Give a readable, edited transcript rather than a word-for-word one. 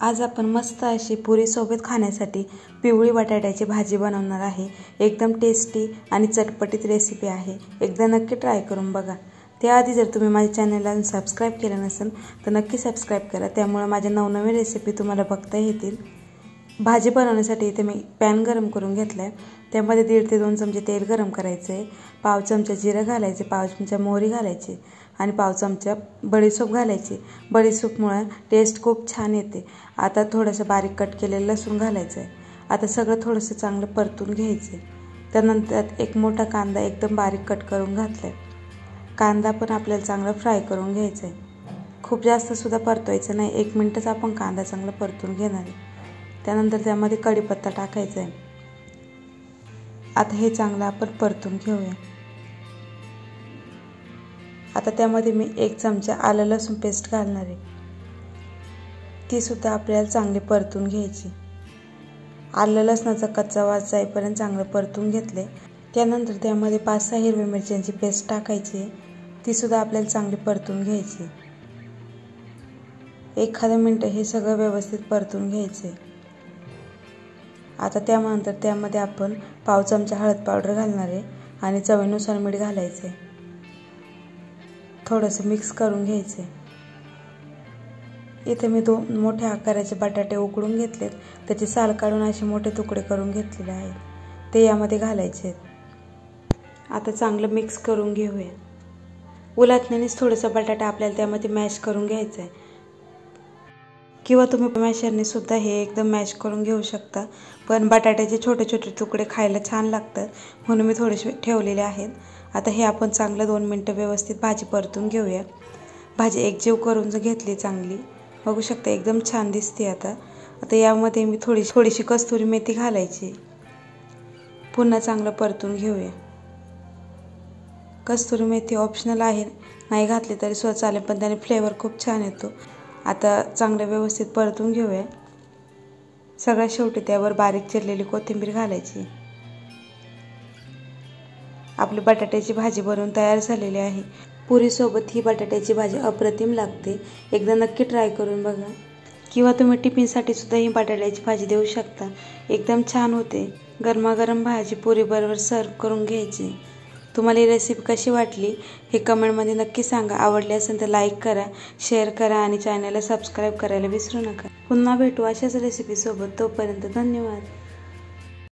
आज आपण मस्त अशी पुरी सोबत खाण्यासाठी पिवळी बटाट्याची भाजी बनवणार आहे। एकदम टेस्टी आणि चटपटीत रेसिपी आहे। एकदा नक्की ट्राय करून बघा। त्याआधी जर तुम्ही माझ्या चॅनलला सबस्क्राइब केलं नसेल तर नक्की सबस्क्राइब करा, त्यामुळे माझ्या नवनवीन रेसिपी तुम्हाला बघता येतील। भाजी बनवण्यासाठी इथे मी पॅन गरम करून घेतलाय। त्यामध्ये 1.5 ते 2 चमचे तेल गरम करायचे, पाव चमचा जिरं घालायचे, पाव चमचा मोहरी घालायची आणि पाव चमचा बडीशेप घालायची। बडीशेपमुळे टेस्ट खूप छान येते। आता थोडंसं बारीक कट केलेलं लसूण घालायचं आहे। आता सगळं थोडंसं चांगलं परतून घ्यायचं। त्यानंतर एक मोठा कांदा एकदम बारीक कट करून घातलाय। कांदा पण आपल्याला चांगला फ्राय करून घ्यायचा आहे। खूप जास्त सुद्धा परतवायचं नाही, 1 मिनिटच आपण कांदा चांगला परतून घेणार आहे। त्यानंतर त्यामध्ये कढीपत्ता टाकायचा आहे। आता हे चांगलं आपण परतून घेऊया। आता त्यामध्ये मी 1 चमचा आलं लसूण पेस्ट घालणार आहे। ती सुद्धा आपल्याला चांगली परतून घ्यायची। आलं लसणाचा कच्चा वास जाईपर्यंत चांगलं परतून घेतले। त्यानंतर त्यामध्ये 5-6 हिरव्या मिरच्यांची पेस्ट टाकायची, ती सुद्धा आपल्याला चांगली परतून घ्यायची। 1 मिनिट हे सगळं व्यवस्थित परतून घ्यायचे। आता त्यानंतर त्यामध्ये आपण पाव चमचा हळद पावडर घालणार आहे आणि चवीनुसार मीठ घालायचे। थोडंसं मिक्स करून घ्यायचे। इथे मी 2 मोठ्या आकाराचे बटाटे उकडून घेतलेत, त्याचे साल काढून असे मोठे तुकडे करून घेतलेले आहेत, ते यामध्ये घालायचे। आता चांगलं मिक्स करून घेऊया। उलटण्यानेच थोडंसं बटाटा आपल्याला त्यामध्ये मॅश करून घ्यायचं आहे, किंवा तुम्ही मॅशरने सुद्धा हे एकदम मॅश करून घेऊ शकता। पण बटाट्याचे छोटे छोटे तुकडे खायला छान लागतात, म्हणून मी थोडेसे ठेवलेले आहेत। आता हे आपण चांगलं 2 मिनिटं व्यवस्थित भाजी परतून घेऊया। भाजी एकजीव करून घेतली चांगली, बघू शकता एकदम छान दिसते। आता यामध्ये मी थोडीशी कस्तुरी मेथी घालायची। पुन्हा चांगलं परतून घेऊया। कस्तुरी मेथी ऑप्शनल आहे, नाही घातली तरी सुद्धा चालेल, पण त्याने फ्लेवर खूप छान येतो। आता चांगलं व्यवस्थित परतून घेऊया। सगळ्यात शेवटी त्यावर बारीक चिरलेली कोथिंबीर घालायची। आपली बटाट्याची भाजी बनवून तयार झालेली आहे। पुरी सोबत ही बटाट्याची भाजी अप्रतिम लागते। एकदा नक्की ट्राय करून बघा, किंवा तुम्ही टिफिनसाठी सुद्धा ही बटाट्याची भाजी देऊ शकता, एकदम छान होते। गरमागरम भाजी पुरी बरोबर सर्व करून घ्यायची। तुम्हाला ही रेसिपी कशी वाटली हे कमेंटमध्ये नक्की सांगा। आवडली असेल तर लाईक करा, शेअर करा आणि चॅनलला सबस्क्राईब करायला विसरू नका। पुन्हा भेटू अशाच रेसिपी सोबत, तोपर्यंत धन्यवाद।